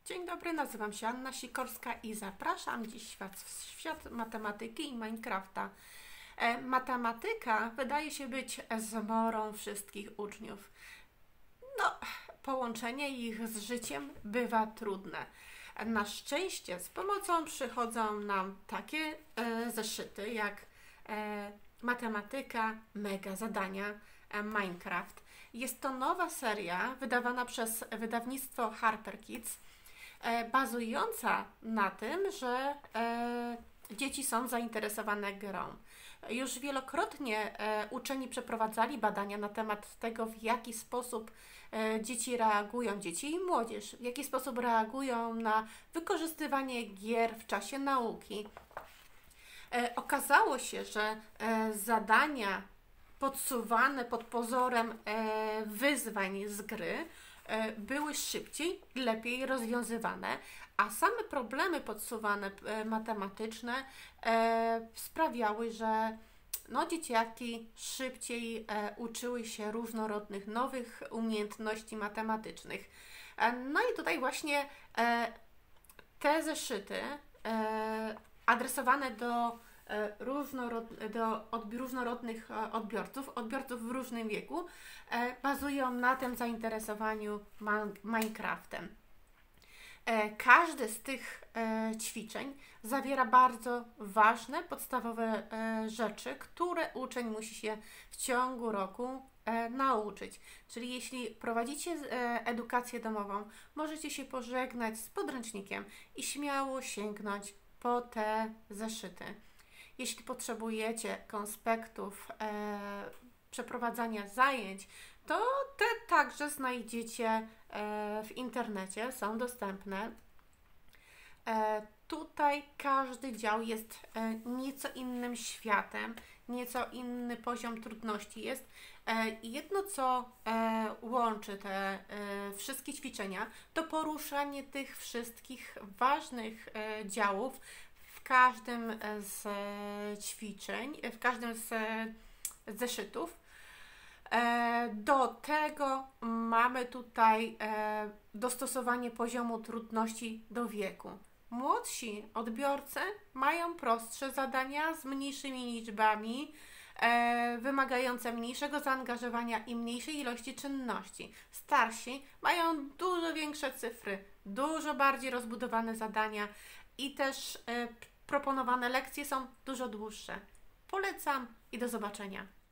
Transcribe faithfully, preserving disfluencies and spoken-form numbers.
Dzień dobry, nazywam się Anna Sikorska i zapraszam dziś w świat, w świat matematyki i Minecrafta. E, matematyka wydaje się być zmorą wszystkich uczniów. No, połączenie ich z życiem bywa trudne. Na szczęście z pomocą przychodzą nam takie e, zeszyty jak e, matematyka, mega zadania, e, Minecraft. Jest to nowa seria wydawana przez wydawnictwo Harper Kids, e, bazująca na tym, że e, dzieci są zainteresowane grą. Już wielokrotnie e, uczeni przeprowadzali badania na temat tego, w jaki sposób e, dzieci reagują, dzieci i młodzież, w jaki sposób reagują na wykorzystywanie gier w czasie nauki. E, okazało się, że e, zadania podsuwane pod pozorem e, wyzwań z gry e, były szybciej, lepiej rozwiązywane, a same problemy podsuwane e, matematyczne e, sprawiały, że no, dzieciaki szybciej e, uczyły się różnorodnych nowych umiejętności matematycznych. E, no i tutaj właśnie e, te zeszyty e, adresowane do e, różnorod, do odbi różnorodnych e, odbiorców, odbiorców w różnym wieku, e, bazują na tym zainteresowaniu Minecraftem. E, każdy z tych e, ćwiczeń zawiera bardzo ważne, podstawowe e, rzeczy, które uczeń musi się w ciągu roku e, nauczyć. Czyli jeśli prowadzicie e, edukację domową, możecie się pożegnać z podręcznikiem i śmiało sięgnąć po te zeszyty. Jeśli potrzebujecie konspektów e, przeprowadzania zajęć, to te także znajdziecie e, w internecie, są dostępne. E, tutaj każdy dział jest e, nieco innym światem, nieco inny poziom trudności jest. E, jedno, co e, łączy te e, wszystkie ćwiczenia, to poruszanie tych wszystkich ważnych e, działów w każdym z e, ćwiczeń, w każdym z e, zeszytów. E, do tego mamy tutaj e, dostosowanie poziomu trudności do wieku. Młodsi odbiorcy mają prostsze zadania z mniejszymi liczbami, e, wymagające mniejszego zaangażowania i mniejszej ilości czynności. Starsi mają dużo większe cyfry, dużo bardziej rozbudowane zadania i też e, proponowane lekcje są dużo dłuższe. Polecam i do zobaczenia.